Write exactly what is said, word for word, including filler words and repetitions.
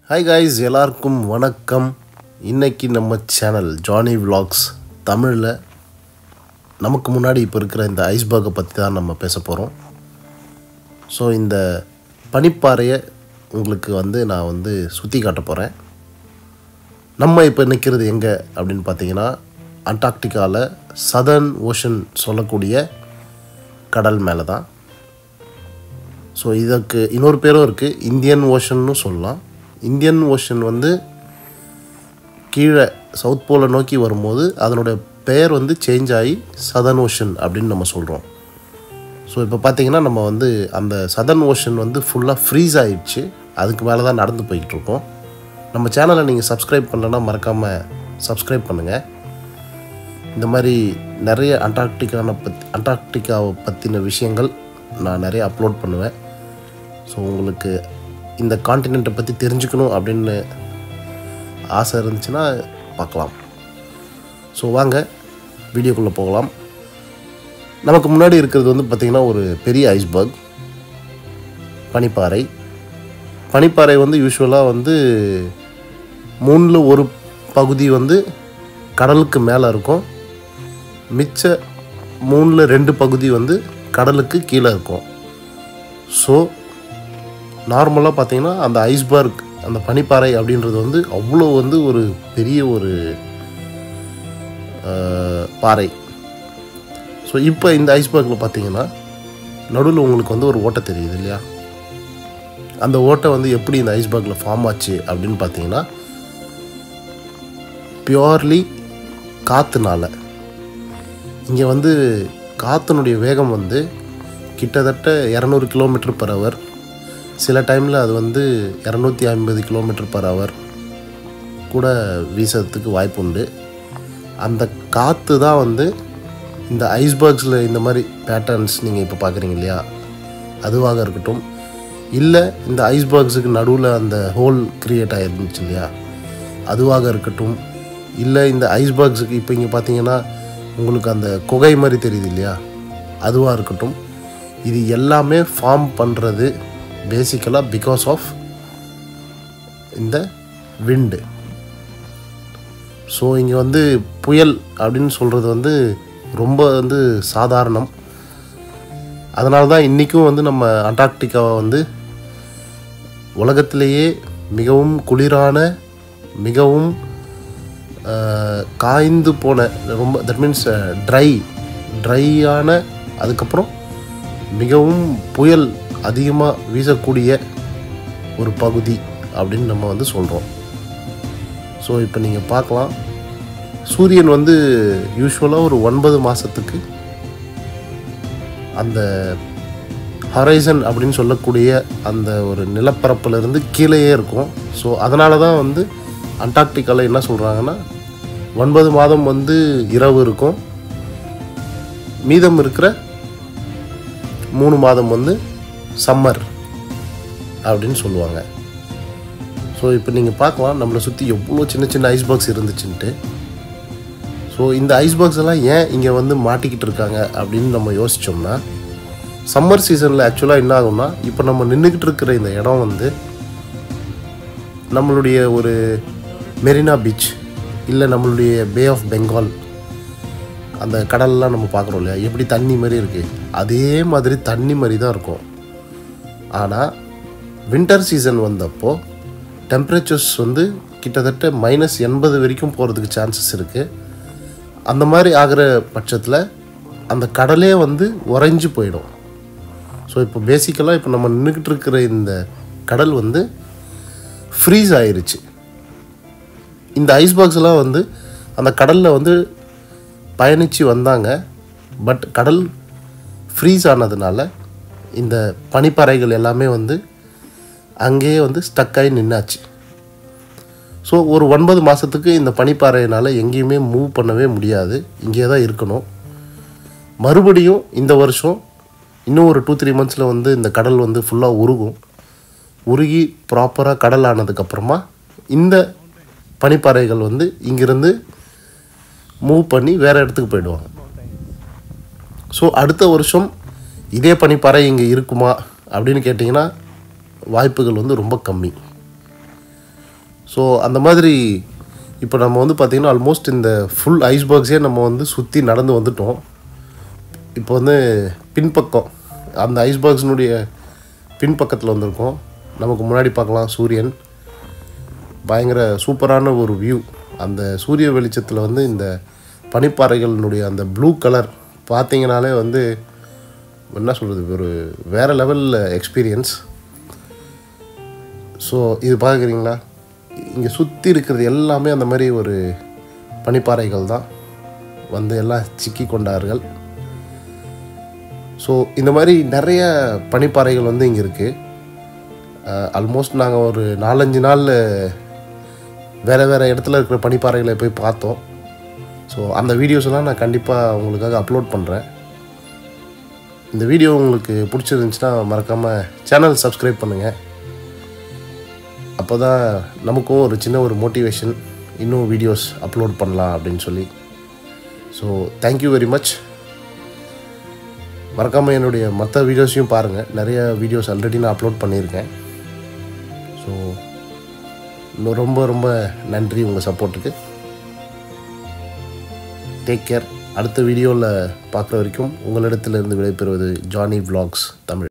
Hi guys, எல்லாருக்கும் வணக்கம். இன்னைக்கு நம்ம சேனல் ஜானி vlogs தமிழ்ல நமக்கு முன்னாடி இப்போ இருக்கிற இந்த ஐஸ்பர்கை பற்றி தான் நம்ம பேச போகிறோம். ஸோ இந்த பனிப்பாறையை உங்களுக்கு வந்து நான் வந்து சுற்றி காட்ட போகிறேன். நம்ம இப்போ நிற்கிறது எங்கே அப்படின்னு பார்த்தீங்கன்னா அண்டார்டிகாவில் சதர்ன் ஓஷன் சொல்லக்கூடிய கடல் மேலே தான். ஸோ இதற்கு இன்னொரு பேரும் இருக்குது, இந்தியன் ஓஷன்னு சொல்லலாம். இந்தியன் ஓஷன் வந்து கீழே சவுத் போலை நோக்கி வரும்போது அதனுடைய பெயர் வந்து சேஞ்ச் ஆகி சதர்ன் ஓஷன் அப்படின்னு நம்ம சொல்கிறோம். ஸோ இப்போ பார்த்திங்கன்னா நம்ம வந்து அந்த சதர்ன் ஓஷன் வந்து ஃபுல்லாக ஃப்ரீஸ் ஆகிடுச்சு. அதுக்கு மேலே தான் நடந்து போய்கிட்ருக்கோம். நம்ம சேனலை நீங்கள் சப்ஸ்கிரைப் பண்ணலன்னா மறக்காமல் சப்ஸ்கிரைப் பண்ணுங்கள். இந்த மாதிரி நிறைய அண்டார்டிகாவை பற்றி அண்டார்டிகாவை பற்றின விஷயங்கள் நான் நிறைய அப்லோட் பண்ணுவேன். ஸோ உங்களுக்கு இந்த காண்டினெண்ட்டை பற்றி தெரிஞ்சுக்கணும் அப்படின்னு ஆசை இருந்துச்சுன்னா பார்க்கலாம். ஸோ வாங்க வீடியோக்குள்ளே போகலாம். நமக்கு முன்னாடி இருக்கிறது வந்து பார்த்திங்கன்னா ஒரு பெரிய ஐஸ்பர்க், பனிப்பாறை. பனிப்பாறை வந்து யூஸ்வலாக வந்து மூணில் ஒரு பகுதி வந்து கடலுக்கு மேலே இருக்கும், மிச்ச மூணில் ரெண்டு பகுதி வந்து கடலுக்கு கீழே இருக்கும். ஸோ நார்மலாக பார்த்திங்கன்னா அந்த ஐஸ்பர்க், அந்த பனிப்பாறை அப்படின்றது வந்து அவ்வளோ வந்து ஒரு பெரிய ஒரு பாறை. ஸோ இப்போ இந்த ஐஸ்பர்க்கில் பார்த்திங்கன்னா நடுவில் உங்களுக்கு வந்து ஒரு ஓட்டை தெரியுது இல்லையா? அந்த ஓட்டை வந்து எப்படி இந்த ஐஸ்பர்க்கில் ஃபார்ம் ஆச்சு அப்படின்னு பார்த்தீங்கன்னா பியோர்லி காற்றுனால. இங்கே வந்து காற்றினுடைய வேகம் வந்து கிட்டத்தட்ட இரநூறு கிலோமீட்டர் பர் ஹவர், சில டைமில் அது வந்து இரநூத்தி ஐம்பது கிலோமீட்டர் பர் ஹவர் கூட வீசுறதுக்கு வாய்ப்பு உண்டு. அந்த காற்று தான் வந்து இந்த ஐஸ்பர்க்ஸில் இந்த மாதிரி பேட்டர்ன்ஸ் நீங்கள் இப்போ பார்க்குறீங்க இல்லையா, அதுவாக இருக்கட்டும், இல்லை இந்த ஐஸ்பர்க்ஸுக்கு நடுவில் அந்த ஹோல் க்ரியேட் ஆகிருந்துச்சு இல்லையா, அதுவாக இருக்கட்டும், இல்லை இந்த ஐஸ்பர்க்ஸுக்கு இப்போ இங்கே பார்த்தீங்கன்னா உங்களுக்கு அந்த குகை மாதிரி தெரியுது இல்லையா, அதுவாக இருக்கட்டும், இது எல்லாமே ஃபார்ம் பண்ணுறது பேசிக்கலாக பிகாஸ் ஆஃப் இந்த விண்டு. ஸோ இங்கே வந்து புயல் அப்படின்னு சொல்கிறது வந்து ரொம்ப வந்து சாதாரணம். அதனால தான் இன்றைக்கும் வந்து நம்ம அண்டார்டிகாவை வந்து உலகத்திலேயே மிகவும் குளிரான, மிகவும் காய்ந்து போன, ரொம்ப தட் மீன்ஸ் ட்ரை ட்ரையான, அதுக்கப்புறம் மிகவும் புயல் அதிகமாக வீசக்கூடிய ஒரு பகுதி அப்படின்னு நம்ம வந்து சொல்கிறோம். ஸோ இப்போ நீங்கள் பார்க்கலாம், சூரியன் வந்து யூஸ்வலாக ஒரு ஒன்பது மாதத்துக்கு அந்த ஹரைசன் அப்படின்னு சொல்லக்கூடிய அந்த ஒரு நிலப்பரப்பிலிருந்து கீழேயே இருக்கும். ஸோ அதனால தான் வந்து அண்டார்டிகாவில் என்ன சொல்கிறாங்கன்னா ஒன்பது மாதம் வந்து இரவு இருக்கும், மீதம் இருக்கிற மூணு மாதம் வந்து சம்மர் அப்படின்னு சொல்லுவாங்க. ஸோ இப்போ நீங்கள் பார்க்கலாம் நம்மளை சுற்றி எவ்வளோ சின்ன சின்ன ஐஸ்பர்க்ஸ் இருந்துச்சுன்ட்டு. ஸோ இந்த ஐஸ்பர்க்ஸ் எல்லாம் ஏன் இங்கே வந்து மாட்டிக்கிட்டு இருக்காங்க அப்படின்னு நம்ம யோசித்தோம்னா, சம்மர் சீசனில் ஆக்சுவலாக என்ன ஆகும்னா, இப்போ நம்ம நின்றுக்கிட்டு இருக்கிற இந்த இடம் வந்து நம்மளுடைய ஒரு மெரினா பீச், இல்லை நம்மளுடைய பே ஆஃப் பெங்கால், அந்த கடல்லாம் நம்ம பார்க்குறோம் இல்லையா, எப்படி தண்ணி மாதிரி இருக்குது, அதே மாதிரி தண்ணி மாதிரி தான் இருக்கும். ஆனால் வின்டர் சீசன் வந்தப்போ டெம்பரேச்சர்ஸ் வந்து கிட்டத்தட்ட மைனஸ் எண்பது வரைக்கும் போகிறதுக்கு சான்சஸ் இருக்குது. அந்த மாதிரி ஆகிற பட்சத்தில் அந்த கடலே வந்து உறைஞ்சி போயிடும். ஸோ இப்போ பேசிக்கலாக இப்போ நம்ம நின்றுக்கிட்டு இருக்கிற இந்த கடல் வந்து ஃப்ரீஸ் ஆயிடுச்சு. இந்த ஐஸ்பர்க்ஸ்லாம் வந்து அந்த கடலில் வந்து பயணித்து வந்தாங்க, பட் கடல் ஃப்ரீஸ் ஆனதுனால இந்த பனிப்பாறைகள் எல்லாமே வந்து அங்கேயே வந்து ஸ்டக்காகி நின்னாச்சு. ஸோ ஒரு ஒன்பது மாதத்துக்கு இந்த பனிப்பாறையினால் எங்கேயுமே மூவ் பண்ணவே முடியாது, இங்கே தான் இருக்கணும். மறுபடியும் இந்த வருஷம் இன்னும் ஒரு டூ த்ரீ மந்த்ஸில் வந்து இந்த கடல் வந்து ஃபுல்லாக உருகும். உருகி ப்ராப்பராக கடல் ஆனதுக்கப்புறமா இந்த பனிப்பாறைகள் வந்து இங்கேருந்து மூவ் பண்ணி வேறு இடத்துக்கு போயிடுவாங்க. ஸோ அடுத்த வருஷம் இதே பனிப்பாறை இங்கே இருக்குமா அப்படின்னு கேட்டிங்கன்னா வாய்ப்புகள் வந்து ரொம்ப கம்மி. ஸோ அந்த மாதிரி இப்போ நம்ம வந்து பார்த்திங்கன்னா ஆல்மோஸ்ட் இந்த ஃபுல் ஐஸ்பர்க்ஸே நம்ம வந்து சுற்றி நடந்து வந்துட்டோம். இப்போ வந்து பின்பக்கம் அந்த ஐஸ்பர்க்ஸினுடைய பின்பக்கத்தில் வந்திருக்கோம். நமக்கு முன்னாடி பார்க்கலாம் சூரியன், பயங்கர சூப்பரான ஒரு வியூ. அந்த சூரிய வெளிச்சத்தில் வந்து இந்த பனிப்பாறைகளினுடைய அந்த ப்ளூ கலர் பார்த்திங்கனாலே வந்து என்ன சொல்கிறது, ஒரு வேறு லெவலில் எக்ஸ்பீரியன்ஸ். ஸோ இது பார்க்குறீங்களா, இங்கே சுற்றி இருக்கிறது எல்லாமே அந்த மாதிரி ஒரு பனிப்பாறைகள் தான் வந்து எல்லாம் சிக்கி கொண்டார்கள். ஸோ இந்த மாதிரி நிறைய பனிப்பாறைகள் வந்து இங்கே இருக்குது. ஆல்மோஸ்ட் நாங்கள் ஒரு நாலஞ்சு நாள் வேறு வேறு இடத்துல இருக்கிற பனிப்பாறைகளை போய் பார்த்தோம். ஸோ அந்த வீடியோஸ்லாம் நான் கண்டிப்பாக உங்களுக்காக அப்லோட் பண்ணுறேன். இந்த வீடியோ உங்களுக்கு பிடிச்சிருந்துச்சுன்னா மறக்காமல் சேனல் சப்ஸ்கிரைப் பண்ணுங்கள். அப்போ தான் நமக்கும் ஒரு சின்ன ஒரு மோட்டிவேஷன், இன்னும் வீடியோஸ் அப்லோட் பண்ணலாம் அப்படின்னு சொல்லி. So thank you very much. மறக்காமல் என்னுடைய மற்ற வீடியோஸையும் பாருங்கள். நிறைய வீடியோஸ் ஆல்ரெடி நான் அப்லோட் பண்ணியிருக்கேன். ஸோ இன்னும் ரொம்ப ரொம்ப நன்றி உங்கள் சப்போர்ட்டுக்கு. Take care. அடுத்த வீடியோவில் பார்க்குற வரைக்கும் உங்களிடத்திலிருந்து விடைபெறுவது ஜானி விலாக்ஸ் தமிழ்.